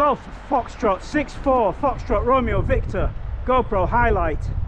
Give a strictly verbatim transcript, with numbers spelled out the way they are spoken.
Golf Foxtrot six four Foxtrot Romeo Victor GoPro highlight.